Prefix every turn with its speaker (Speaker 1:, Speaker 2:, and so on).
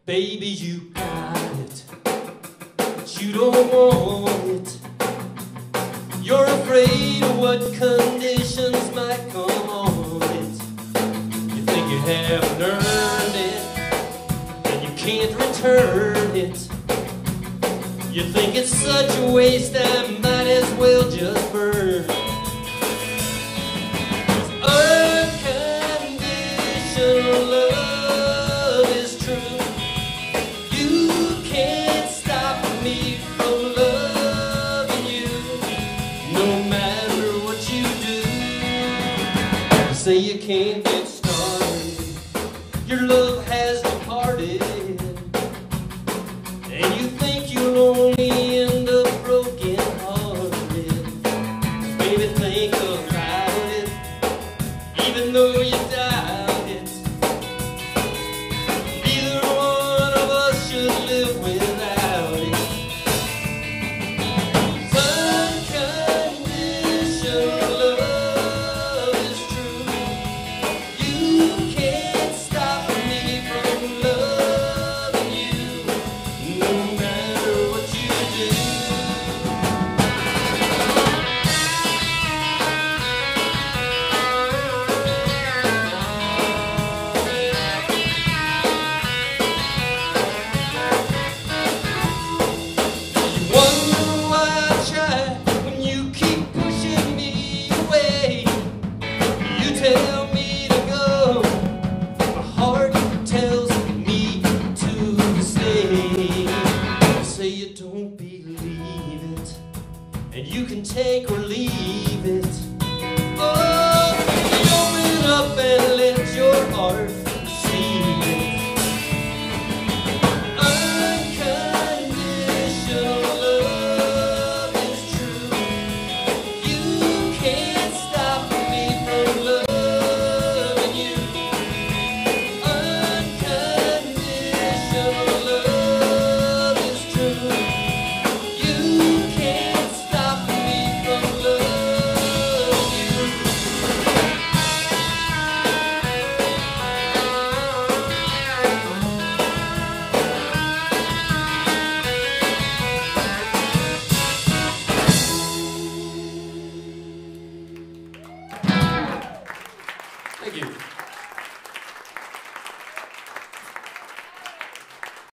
Speaker 1: Baby, you got it, but you don't want it. You're afraid of what conditions might come on it. You think you haven't earned it, and you can't return it. You think it's such a waste, I might as well just burn. Unconditional love is true. You can't stop me from loving you, no matter what you do. You say you can't get started, your love has departed, and you think you'll only end up broken hearted. Baby, think about it, even though you doubt it. Neither one of us should live without it. Unconditional love is true. You can't stop me from loving you, no matter what you do. You wonder why I try when you keep pushing me away. You tell me to go, my heart tells me to stay. You say you don't believe it, and you can take or leave it. Oh,